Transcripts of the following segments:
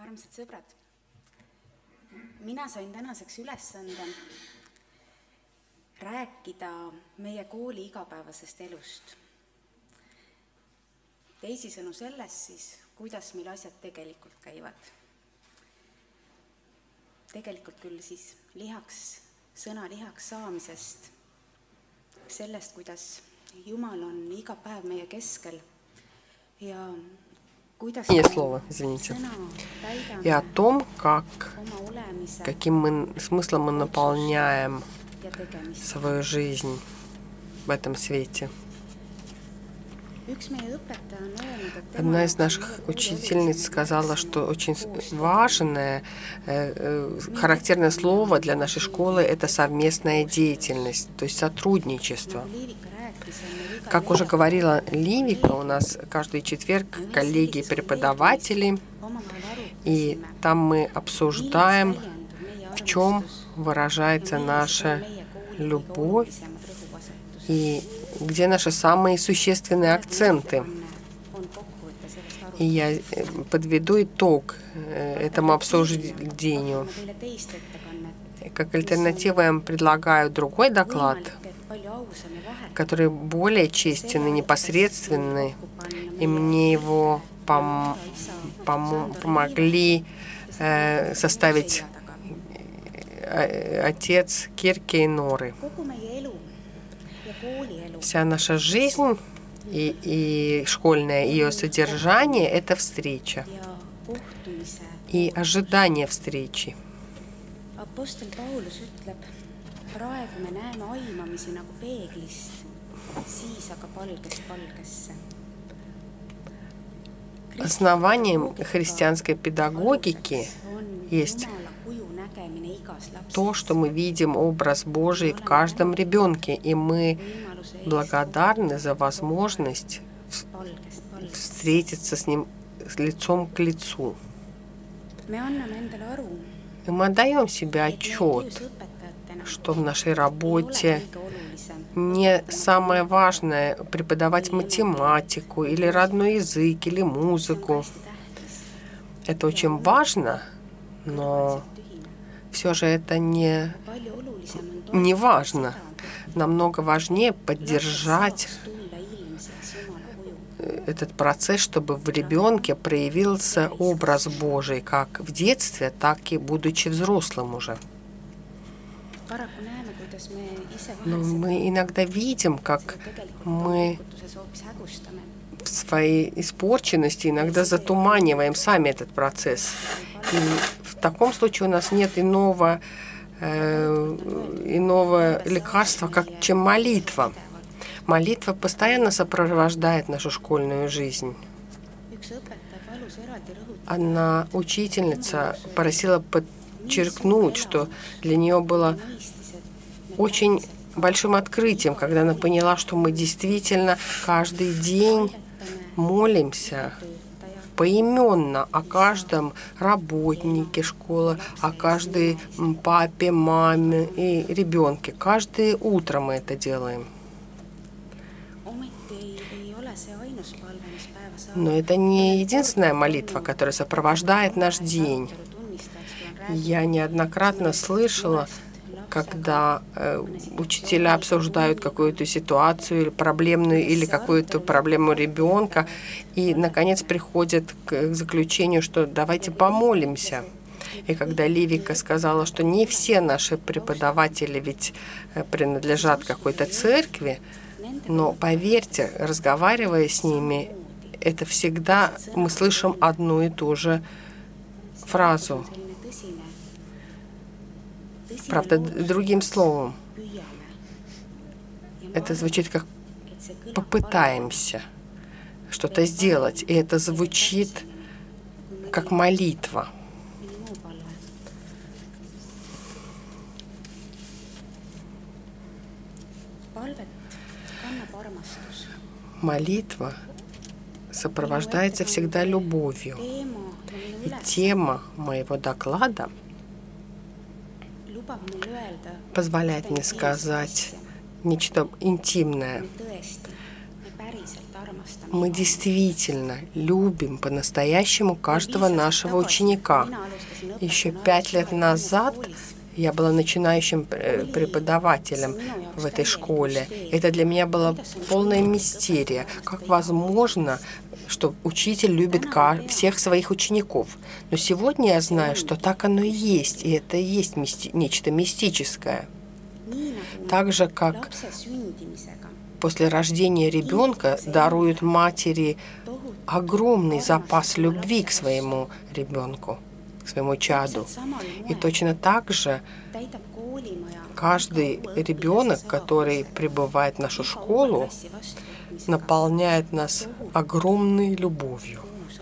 Armsad sõbrad, mina sain tänaseks ülesande rääkida meie kooli igapäevasest elust. Teisisõnu sellest siis, kuidas meil asjad tegelikult käivad. Tegelikult küll siis sõna lihaks saamisest, sellest, kuidas Jumal on iga päev meie keskel ja слово, извините. И о том, каким смыслом мы наполняем свою жизнь в этом свете. Одна из наших учительниц сказала, что очень важное, характерное слово для нашей школы – это совместная деятельность, то есть сотрудничество. Как уже говорила Ливика, у нас каждый четверг коллеги-преподаватели, и там мы обсуждаем, в чем выражается наша любовь и где наши самые существенные акценты. И я подведу итог этому обсуждению. Как альтернативу я вам предлагаю другой доклад, который более честен и непосредственный, и мне его помогли составить отец Кирки и Норы. Вся наша жизнь и школьное ее содержание – это встреча и ожидание встречи. Apostel Paulus ütleb, praegu me näeme aimamisi nagu peeglist, siis aga palgest palgesse. Основанием христианской педагогики есть то, что мы видим образ Божий в каждом ребенке, и мы благодарны за возможность встретиться с ним лицом к лицу. И мы отдаем себе отчет, что в нашей работе не самое важное преподавать математику или родной язык, или музыку. Это очень важно, но все же это не важно. Намного важнее поддержать этот процесс, чтобы в ребенке проявился образ Божий как в детстве, так и будучи взрослым уже. Но мы иногда видим, как мы в своей испорченности иногда затуманиваем сами этот процесс. И в таком случае у нас нет иного лекарства, чем молитва. Молитва постоянно сопровождает нашу школьную жизнь. Одна учительница просила подчеркнуть, что для нее было очень большим открытием, когда она поняла, что мы действительно каждый день молимся поименно о каждом работнике школы, о каждой папе, маме и ребенке. Каждое утро мы это делаем. Но это не единственная молитва, которая сопровождает наш день. Я неоднократно слышала, когда учителя обсуждают какую-то ситуацию проблемную или какую-то проблему ребенка, и, наконец, приходят к заключению, что давайте помолимся. И когда Ливика сказала, что не все наши преподаватели ведь принадлежат какой-то церкви, но, поверьте, разговаривая с ними, это всегда мы слышим одну и ту же фразу. Правда, другим словом. Это звучит как «попытаемся что-то сделать», и это звучит как молитва. Молитва сопровождается всегда любовью. И тема моего доклада позволяет мне сказать нечто интимное. Мы действительно любим по-настоящему каждого нашего ученика. Еще 5 лет назад я была начинающим преподавателем в этой школе. Это для меня была полная мистерия. Как возможно, что учитель любит всех своих учеников? Но сегодня я знаю, что так оно и есть, и это и есть нечто мистическое. Так же, как после рождения ребенка даруют матери огромный запас любви к своему ребенку, к своему чаду. И точно так же каждый ребенок, который прибывает в нашу школу, наполняет нас огромной любовью.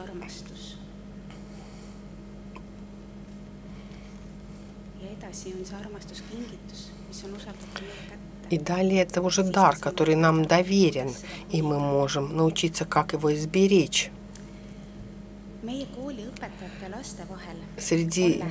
И далее это уже дар, который нам доверен, и мы можем научиться, как его изберечь. Среди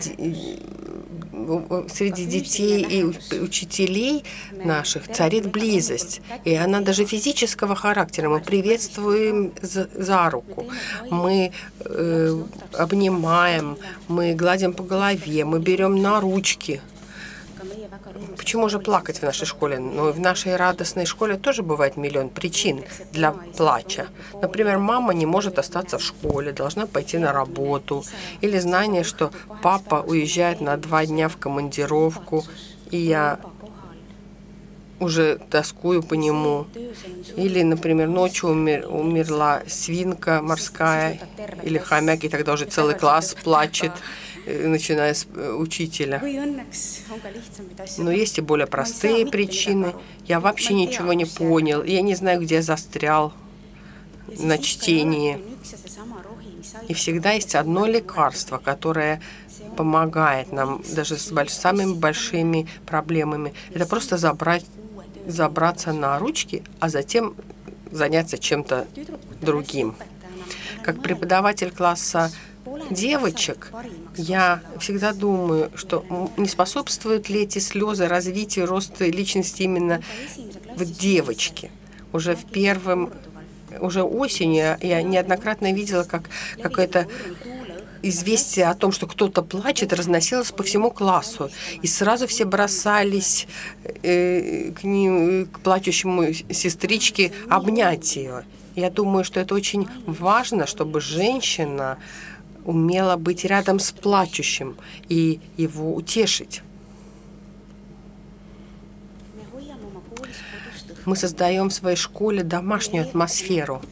детей и учителей наших царит близость, и она даже физического характера. Мы приветствуем за руку, мы обнимаем, мы гладим по голове, мы берем на ручки. Почему же плакать в нашей школе? Но и в нашей радостной школе тоже бывает миллион причин для плача. Например, мама не может остаться в школе, должна пойти на работу. Или знание, что папа уезжает на 2 дня в командировку, и я уже тоскую по нему. Или, например, ночью умерла свинка морская или хомяк, и тогда уже целый класс плачет, начиная с учителя. Но есть и более простые причины. Я вообще ничего не понял. Я не знаю, где я застрял на чтении. И всегда есть одно лекарство, которое помогает нам даже с самыми большими проблемами. Это просто забраться на ручки, а затем заняться чем-то другим. Как преподаватель класса девочек, я всегда думаю, что не способствуют ли эти слезы развитию роста личности именно в девочке. Уже осенью я неоднократно видела, как какое-то известие о том, что кто-то плачет, разносилось по всему классу. И сразу все бросались к плачущему сестричке обнять ее. Я думаю, что это очень важно, чтобы женщина умела быть рядом с плачущим и его утешить. Мы создаем в своей школе домашнюю атмосферу.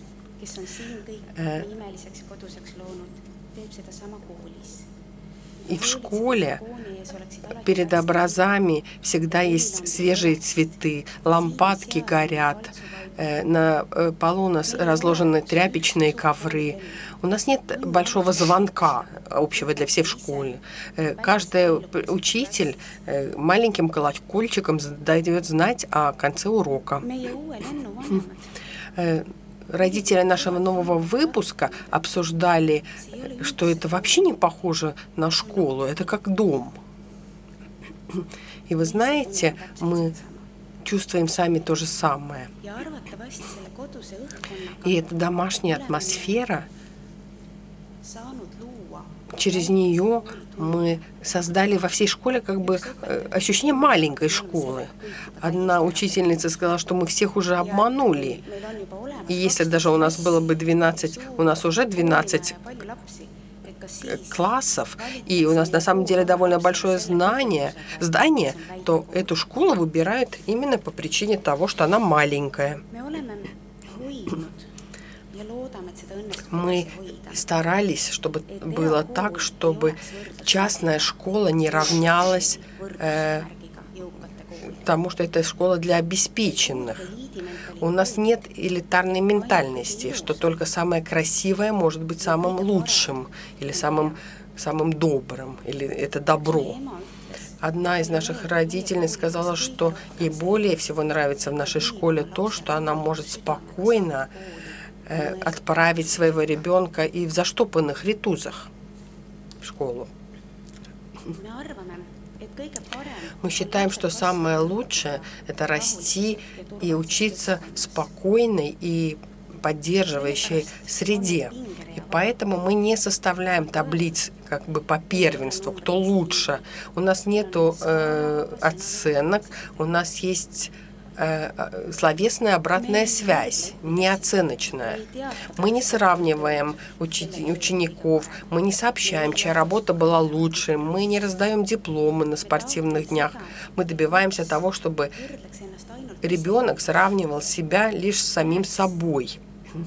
И в школе перед образами всегда есть свежие цветы, лампадки горят, на полу у нас разложены тряпичные ковры. У нас нет большого звонка общего для всех в школе. Каждый учитель маленьким колокольчиком дает знать о конце урока. Родители нашего нового выпуска обсуждали, что это вообще не похоже на школу, это как дом. И вы знаете, мы чувствуем сами то же самое. И эта домашняя атмосфера, через нее мы создали во всей школе как бы ощущение маленькой школы. Одна учительница сказала, что мы всех уже обманули. И если даже у нас было бы 12, у нас уже 12 классов, и у нас на самом деле довольно большое здание, то эту школу выбирают именно по причине того, что она маленькая. Мы старались, чтобы было так, чтобы частная школа не равнялась тому, что это школа для обеспеченных. У нас нет элитарной ментальности, что только самое красивое может быть самым лучшим или самым добрым, или это добро. Одна из наших родительниц сказала, что ей более всего нравится в нашей школе то, что она может спокойно отправить своего ребенка и в заштопанных ритузах в школу. Мы считаем, что самое лучшее – это расти и учиться в спокойной и поддерживающей среде. И поэтому мы не составляем таблиц как бы по первенству, кто лучше. У нас нету оценок, у нас есть словесная обратная связь, неоценочная. Мы не сравниваем учеников, мы не сообщаем, чья работа была лучше, мы не раздаем дипломы на спортивных днях. Мы добиваемся того, чтобы ребенок сравнивал себя лишь с самим собой,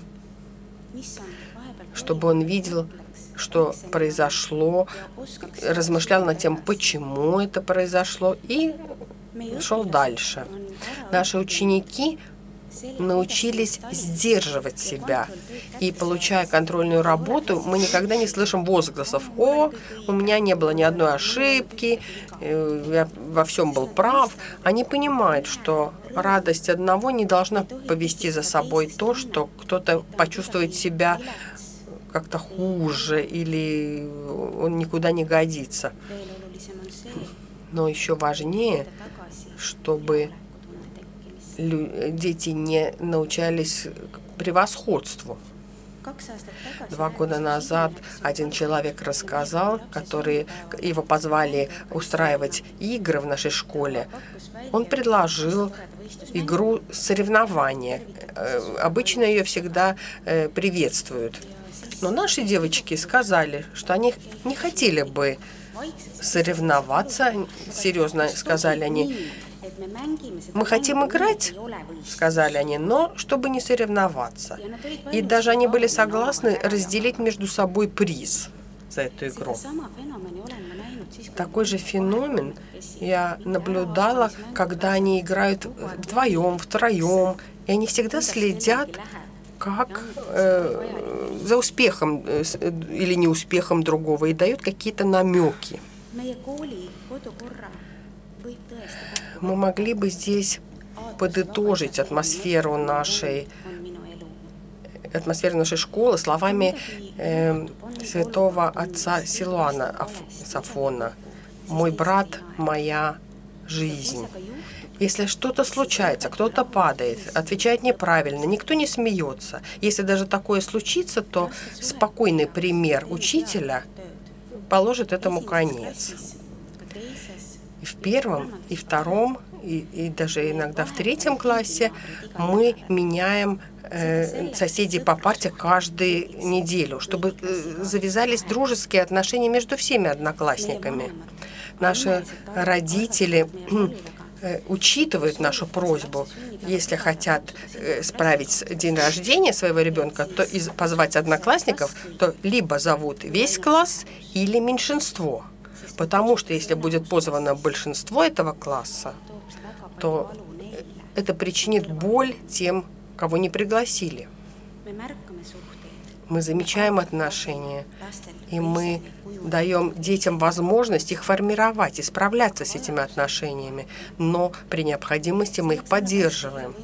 чтобы он видел, что произошло, размышлял над тем, почему это произошло, и шел дальше. Наши ученики научились сдерживать себя. И, получая контрольную работу, мы никогда не слышим возгласов: «О, у меня не было ни одной ошибки, я во всем был прав». Они понимают, что радость одного не должна повести за собой то, что кто-то почувствует себя как-то хуже или он никуда не годится. Но еще важнее, чтобы дети не научались превосходству. 2 года назад один человек рассказал, его позвали устраивать игры в нашей школе. Он предложил игру соревнования. Обычно ее всегда приветствуют. Но наши девочки сказали, что они не хотели бы соревноваться. Серьезно сказали они. «Мы хотим играть», сказали они, «но чтобы не соревноваться». И даже они были согласны разделить между собой приз за эту игру. Такой же феномен я наблюдала, когда они играют вдвоем, втроем, и они всегда следят, как за успехом или неуспехом другого, и дают какие-то намеки. Мы могли бы здесь подытожить атмосферу нашей школы словами святого отца Силуана Сафона: «Мой брат, моя жизнь». Если что-то случается, кто-то падает, отвечает неправильно, никто не смеется. Если даже такое случится, то спокойный пример учителя положит этому конец. И в 1, и 2, и даже иногда в 3 классе мы меняем соседей по парте каждую неделю, чтобы завязались дружеские отношения между всеми одноклассниками. Наши родители учитывают нашу просьбу. Если хотят справить день рождения своего ребенка, то позвать одноклассников, то либо зовут весь класс или меньшинство. Потому что если будет позвано большинство этого класса, то это причинит боль тем, кого не пригласили. Мы замечаем отношения, и мы даем детям возможность их формировать и справляться с этими отношениями, но при необходимости мы их поддерживаем.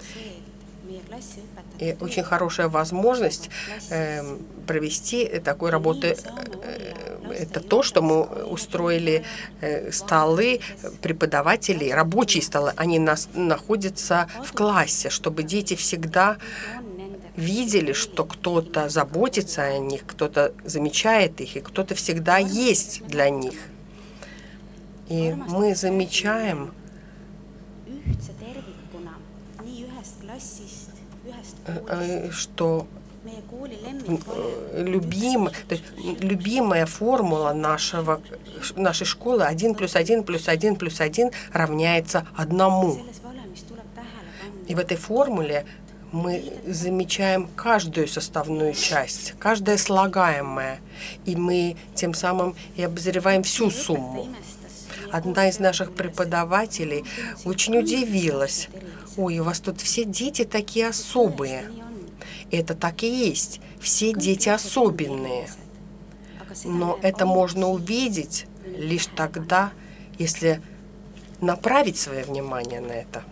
И очень хорошая возможность провести такой работы это то, что мы устроили столы преподавателей, рабочие столы, они находятся в классе, чтобы дети всегда видели, что кто-то заботится о них, кто-то замечает их, и кто-то всегда есть для них. И мы замечаем, что любимая формула нашей школы 1 + 1 + 1 + 1 равняется 1. И в этой формуле мы замечаем каждую составную часть, каждое слагаемое, и мы тем самым и обозреваем всю сумму. Одна из наших преподавателей очень удивилась: «Ой, у вас тут все дети такие особые». Это так и есть. Все дети особенные. Но это можно увидеть лишь тогда, если направить свое внимание на это.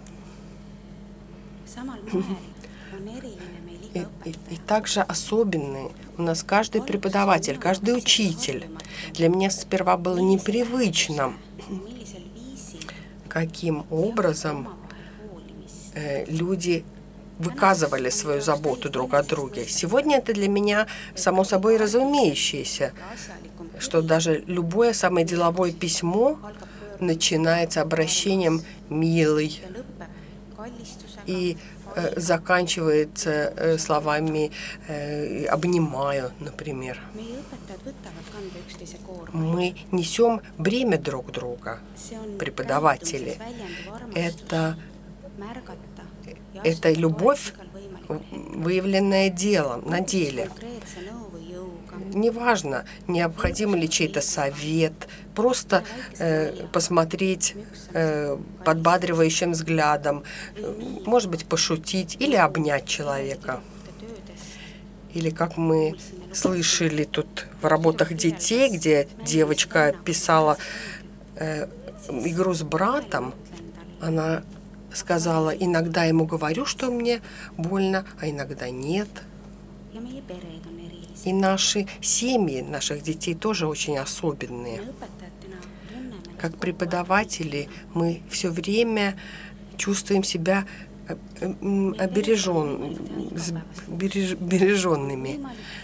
И также особенные у нас каждый преподаватель, каждый учитель. Для меня сперва было непривычно, каким образом люди выказывали свою заботу друг о друге. Сегодня это для меня само собой разумеющееся, что даже любое самое деловое письмо начинается обращением «милый» и заканчивается словами «обнимаю», например. Мы несем бремя друг друга, преподаватели. Это любовь, выявленная делом, на деле. Неважно, необходим ли чей-то совет, просто посмотреть подбадривающим взглядом, может быть, пошутить или обнять человека. Или как мы слышали тут в работах детей, где девочка писала игру с братом, она сказала: иногда ему говорю, что мне больно, а иногда нет. И наши семьи, наших детей тоже очень особенные. Как преподаватели мы все время чувствуем себя береженными.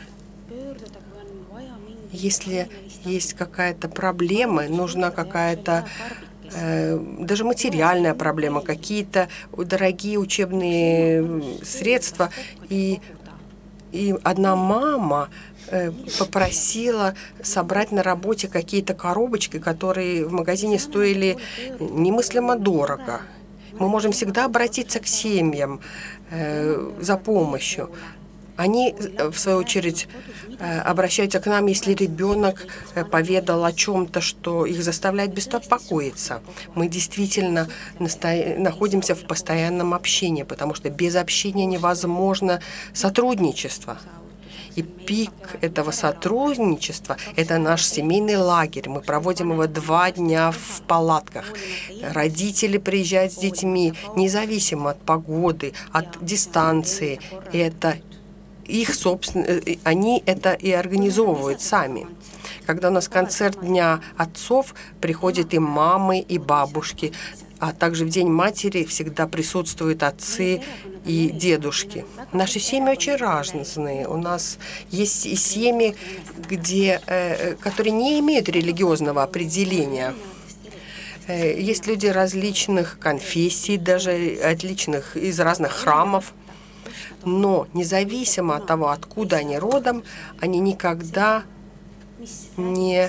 Если есть какая-то проблема, нужна какая-то даже материальная проблема, какие-то дорогие учебные средства. И одна мама попросила собрать на работе какие-то коробочки, которые в магазине стоили немыслимо дорого. Мы можем всегда обратиться к семьям за помощью. Они, в свою очередь, обращаются к нам, если ребенок поведал о чем-то, что их заставляет беспокоиться. Мы действительно находимся в постоянном общении, потому что без общения невозможно сотрудничество. И пик этого сотрудничества – это наш семейный лагерь. Мы проводим его 2 дня в палатках. Родители приезжают с детьми, независимо от погоды, от дистанции. Это их собственно, они это и организовывают сами. Когда у нас концерт Дня отцов, приходят и мамы, и бабушки, а также в День матери всегда присутствуют отцы и дедушки. Наши семьи очень разные. У нас есть и семьи, которые не имеют религиозного определения. Есть люди различных конфессий, даже отличных из разных храмов. Но независимо от того, откуда они родом, они никогда не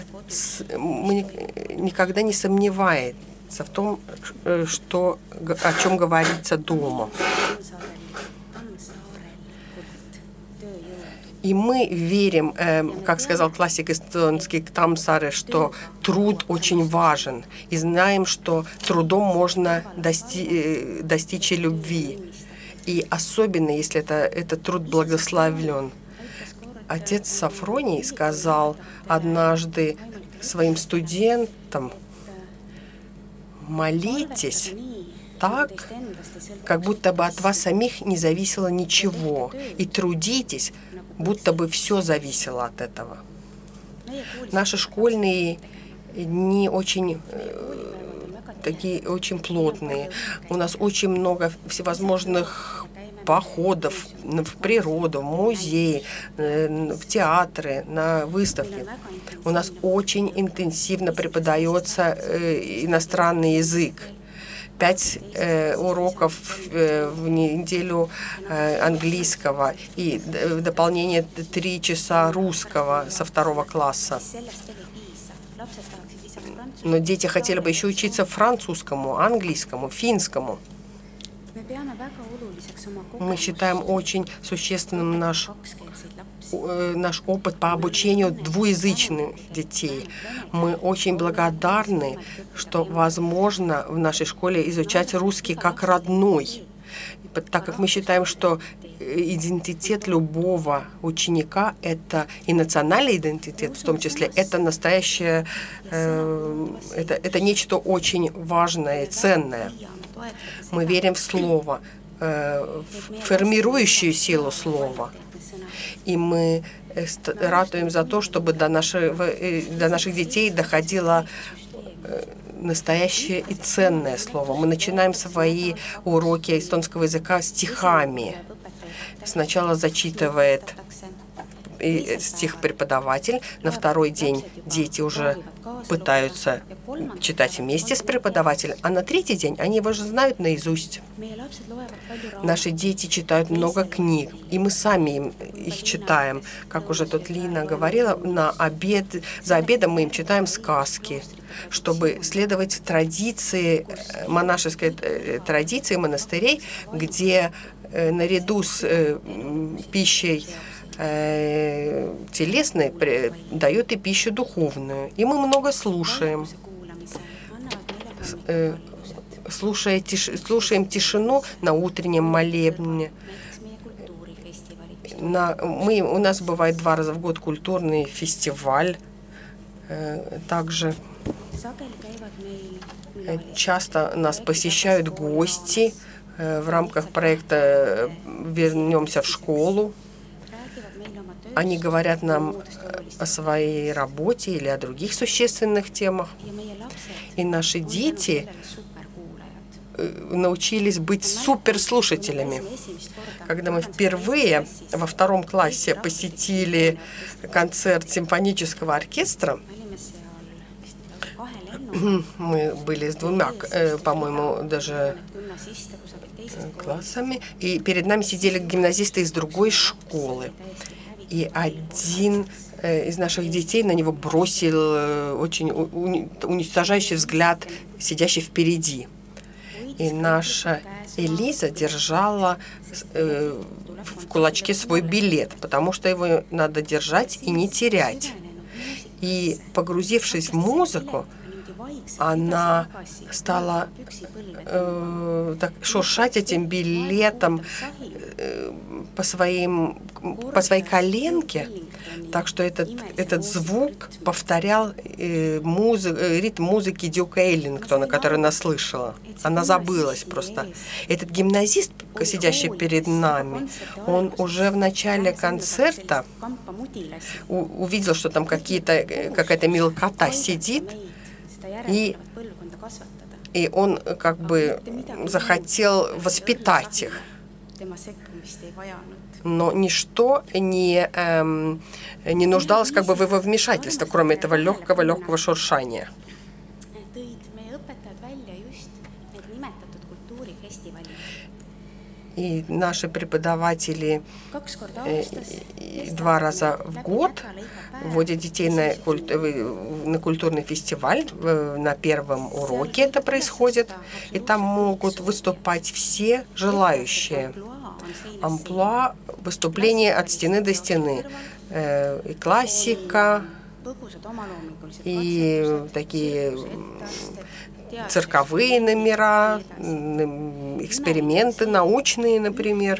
сомневаются в том, о чем говорится дома. И мы верим, как сказал классик эстонский Tammsaare, что труд очень важен. И знаем, что трудом можно достичь и любви. И особенно, если этот труд благословлен. Отец Сафроний сказал однажды своим студентам: молитесь так, как будто бы от вас самих не зависело ничего, и трудитесь, будто бы все зависело от этого. Наши школьные дни очень плотные. У нас очень много всевозможных походов в природу, в музеи, в театры, на выставки. У нас очень интенсивно преподается иностранный язык. 5 уроков в неделю английского и в дополнение 3 часа русского со 2 класса. Но дети хотели бы еще учиться французскому, английскому, финскому. Мы считаем очень существенным наш опыт по обучению двуязычных детей. Мы очень благодарны, что возможно в нашей школе изучать русский как родной, так как мы считаем, что идентитет любого ученика – это и национальный идентитет, в том числе, это настоящее, это нечто очень важное и ценное. Мы верим в слово, в формирующую силу слова. И мы ратуем за то, чтобы до наших детей доходила настоящее и ценное слово. Мы начинаем свои уроки эстонского языка стихами. Сначала зачитывает стих преподаватель, на второй день дети уже пытаются читать вместе с преподавателем, а на третий день они его же знают наизусть. Наши дети читают много книг, и мы сами их читаем. Как уже тут Лина говорила, за обедом мы им читаем сказки, чтобы следовать традиции, монашеской традиции монастырей, где наряду с пищей телесной дает и пищу духовную. И мы много слушаем. Слушаем тишину на утреннем молебне. У нас бывает 2 раза в год культурный фестиваль. Также часто нас посещают гости в рамках проекта «Вернемся в школу». Они говорят нам о своей работе или о других существенных темах. И наши дети научились быть суперслушателями. Когда мы впервые во 2 классе посетили концерт симфонического оркестра, мы были с 2, по-моему, даже классами, и перед нами сидели гимназисты из другой школы. И один из наших детей на него бросил очень уничтожающий взгляд, сидящий впереди. И наша Элиза держала в кулачке свой билет, потому что его надо держать и не терять. И, погрузившись в музыку, она стала так шуршать этим билетом по своей коленке, так что этот звук повторял ритм музыки Дюка Эллингтона, которую она слышала. Она забылась просто. Этот гимназист, сидящий перед нами, он уже в начале концерта увидел, что там какая-то мелкота сидит, и он как бы захотел воспитать их. Но ничто не нуждалось как бы в его вмешательстве, кроме этого легкого шуршания. И наши преподаватели 2 раза в год водят детей на культурный фестиваль. На первом уроке это происходит. И там могут выступать все желающие. Амплуа выступления от стены до стены. И классика, и такие цирковые номера, эксперименты научные, например.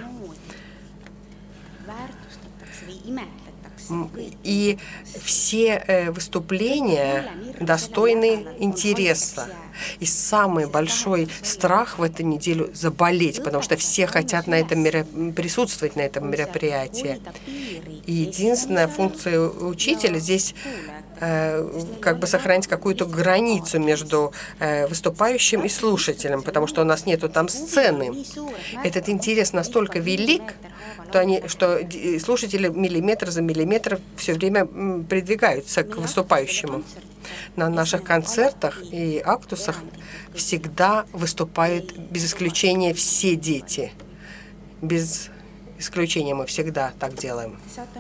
И все выступления достойны интереса. И самый большой страх в эту неделю — заболеть, потому что все хотят присутствовать на этом мероприятии. И единственная функция учителя здесь как бы сохранить какую-то границу между выступающим и слушателем, потому что у нас нету там сцены. Этот интерес настолько велик, что слушатели миллиметр за миллиметром все время придвигаются к выступающему. На наших концертах и актусах всегда выступают без исключения все дети. Без исключения мы всегда так делаем.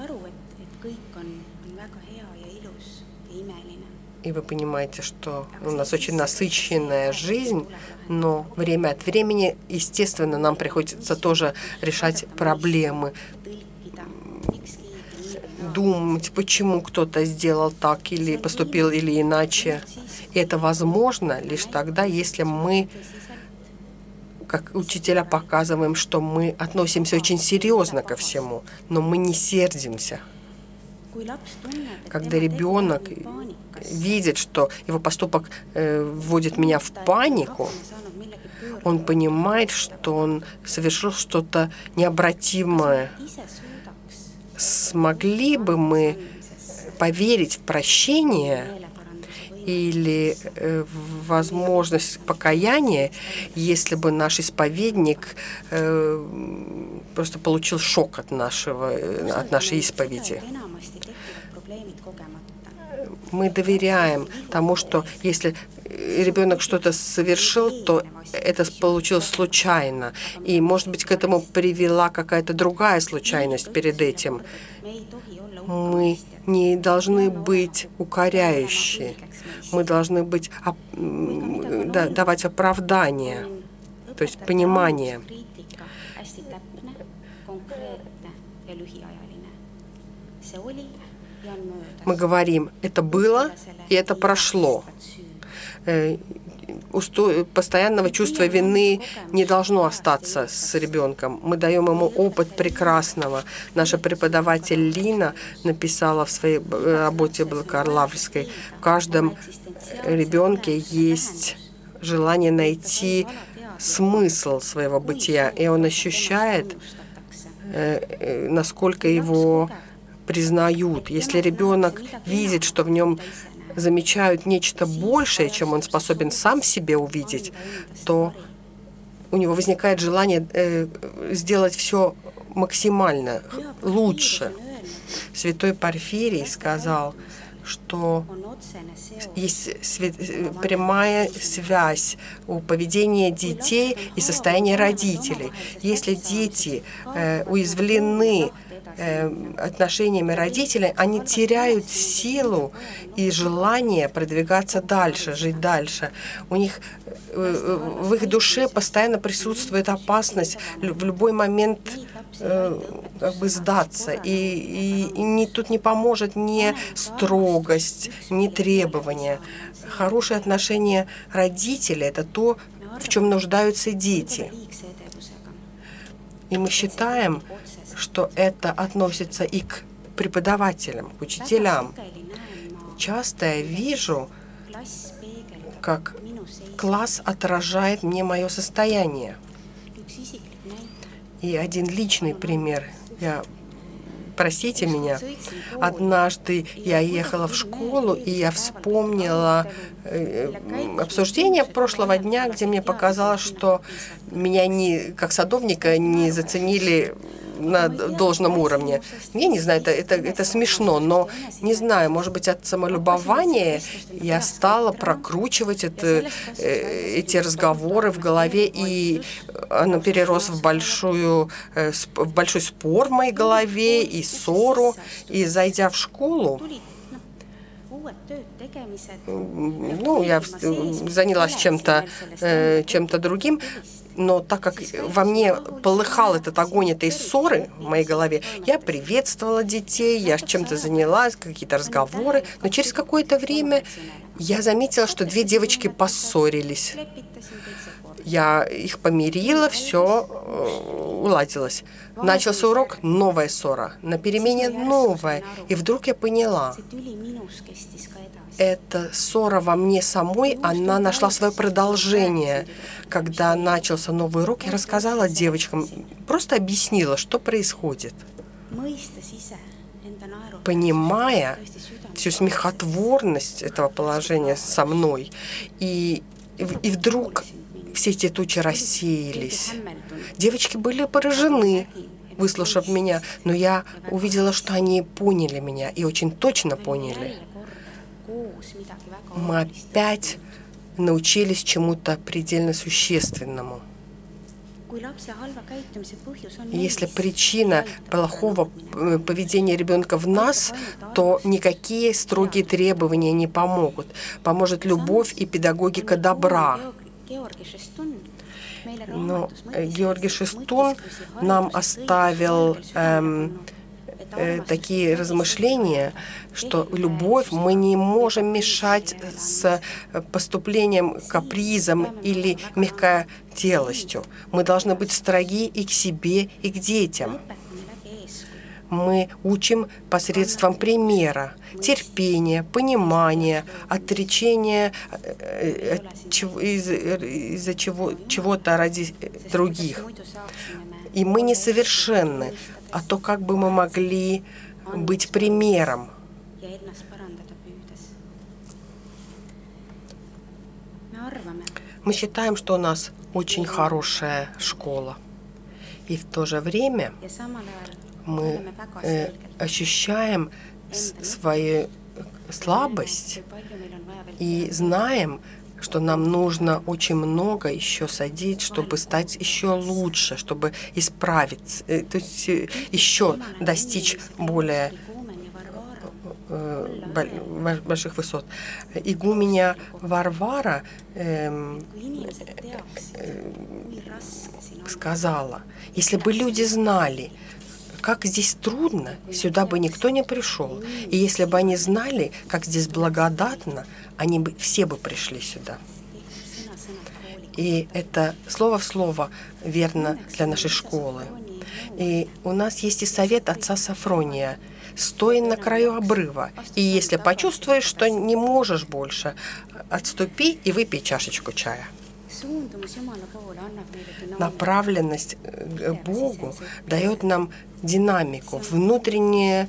И вы понимаете, что у нас очень насыщенная жизнь, но время от времени, естественно, нам приходится тоже решать проблемы, думать, почему кто-то сделал так или поступил или иначе. И это возможно лишь тогда, если мы, как учителя, показываем, что мы относимся очень серьезно ко всему, но мы не сердимся. Когда ребенок видит, что его поступок вводит меня в панику, он понимает, что он совершил что-то необратимое. Смогли бы мы поверить в прощение или возможность покаяния, если бы наш исповедник просто получил шок от нашей исповеди. Мы доверяем тому, что если ребенок что-то совершил, то это получилось случайно. И, может быть, к этому привела какая-то другая случайность перед этим. Мы не должны быть укоряющие. Мы должны быть, давать оправдание, то есть понимание. Мы говорим, это было, и это прошло. Постоянного чувства вины не должно остаться с ребенком. Мы даем ему опыт прекрасного. Наша преподаватель Лина написала в своей работе бакалаврской: в каждом ребенке есть желание найти смысл своего бытия, и он ощущает, насколько его признают. Если ребенок видит, что в нем замечают нечто большее, чем он способен сам в себе увидеть, то у него возникает желание сделать все максимально лучше. Святой Порфирий сказал, что есть прямая связь у поведения детей и состояния родителей. Если дети уязвлены отношениями родителей, они теряют силу и желание продвигаться дальше, жить дальше. У них в их душе постоянно присутствует опасность в любой момент сдаться. И тут не поможет ни строгость, ни требования. Хорошие отношения родителей – это то, в чем нуждаются дети. И мы считаем, что это относится и к преподавателям, к учителям. Часто я вижу, как класс отражает мне мое состояние. И один личный пример. Простите меня, однажды я ехала в школу, и я вспомнила обсуждение прошлого дня, где мне показалось, что меня как садовника не заценили на должном уровне. Я не знаю, это смешно, но не знаю, может быть, от самолюбования я стала прокручивать эти разговоры в голове, и оно перерос в большой спор в моей голове и ссору. И зайдя в школу, я занялась чем-то другим, но так как во мне полыхал этот огонь этой ссоры в моей голове, я приветствовала детей, я чем-то занялась, какие-то разговоры, но через какое-то время я заметила, что две девочки поссорились. Я их помирила, все уладилось. Начался урок, новая ссора, на перемене новая. И вдруг я поняла, эта ссора во мне самой, она нашла свое продолжение. Когда начался новый урок, я рассказала девочкам, просто объяснила, что происходит. Понимая всю смехотворность этого положения со мной, и вдруг все эти тучи рассеялись. Девочки были поражены, выслушав меня, но я увидела, что они поняли меня, и очень точно поняли. Мы опять научились чему-то предельно существенному. Если причина плохого поведения ребенка в нас, то никакие строгие требования не помогут. Поможет любовь и педагогика добра. Но Георгий Шестун нам оставил такие размышления, что любовь мы не можем мешать с поступлением, капризом или мягкотелостью. Мы должны быть строги и к себе, и к детям. Мы учим посредством примера, терпения, понимания, отречения из-за чего-то ради других. И мы несовершенны, а то как бы мы могли быть примером. Мы считаем, что у нас очень хорошая школа. И в то же время мы ощущаем свою слабость и знаем, что нам нужно очень много еще садить, чтобы стать еще лучше, чтобы исправить, то есть еще достичь более больших высот. Игуменя Варвара сказала, если бы люди знали, как здесь трудно, сюда бы никто не пришел. И если бы они знали, как здесь благодатно, они бы все бы пришли сюда. И это слово в слово верно для нашей школы. И у нас есть и совет отца Сафрония. Стой на краю обрыва, и если почувствуешь, что не можешь больше, отступи и выпей чашечку чая. Направленность к Богу дает нам динамику, внутреннее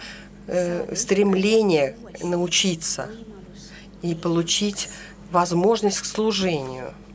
стремление научиться и получить возможность к служению.